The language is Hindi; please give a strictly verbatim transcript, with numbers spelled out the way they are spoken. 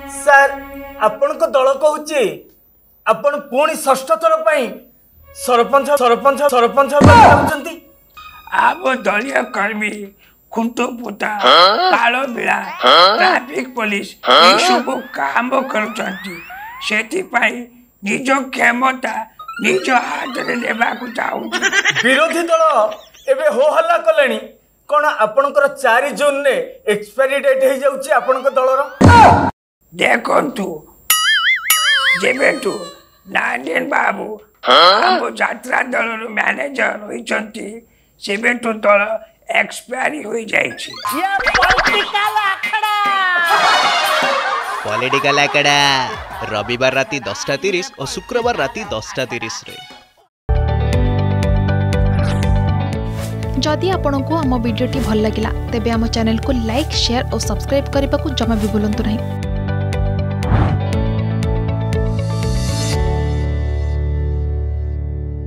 सर आपण को दल कहूची आपण पुणी षष्ठ थर पई सरपंच सरपंच सरपंच होचंती। आब दलीय कर्मी खुंटो पुता कालो बिड़ा ट्रैफिक पुलिस ये सब काम करुचंती सेति पई निज क्षमता निज हाथ रे लेबा को चाहू। विरोधी दल एबे हो हल्ला कलेनी कोन आपनकर चार जून रे एक्सपायरी डेट हे जाउची आपनकर दलर। देखंतु जेबेटु नारायण बाबू हम यात्रा दल मैनेजर होइचंती सेबेटु दल एक्सपायरी हो जाइछि। ये पॉलिटिकल आखड़ा पॉलिटिकल आखड़ा रविवार राति दसटा तीस और शुक्रवार राति दसटा तीस रे। जदि आपंक आम भिडी भल लगा तेब आम चैनल को लाइक शेयर और सब्सक्राइब करने को जमा भी भूलु नहीं।